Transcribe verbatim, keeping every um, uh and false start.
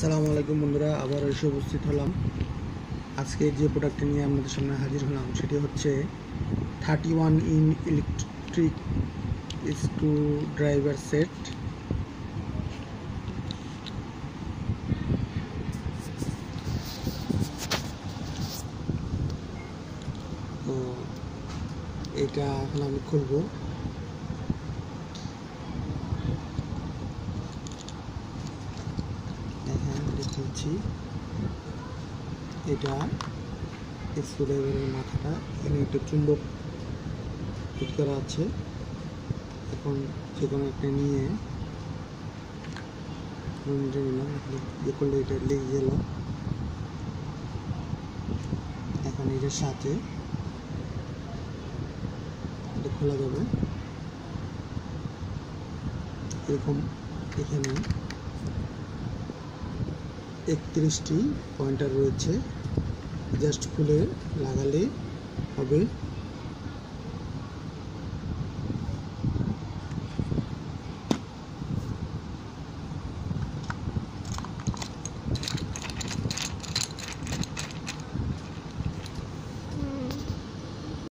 আসসালামু আলাইকুম বন্ধুরা, আবার এসে উপস্থিত হলাম। আজকে যে প্রোডাক্টটি নিয়ে আপনাদের সামনে হাজির হলাম সেটি হচ্ছে thirty one in electric screwdriver set. তো এটা এখন আমি খুলবো। দেখেন, এটা খুলছি। এটা স্ক্রু ড্রাইভারের মাথাটা, এখানে একটা চুম্বক ফিট করা আছে। এখন যে কোনো একটা নিয়ে নিলাম, ইয়ে করলে এটা লেগে গেল। এখন এটার সাথে এটা খোলা যাবে। এরকম এখানে একত্রিশটি পয়েন্টার রয়েছে, জাস্ট খুলে লাগালে হবে।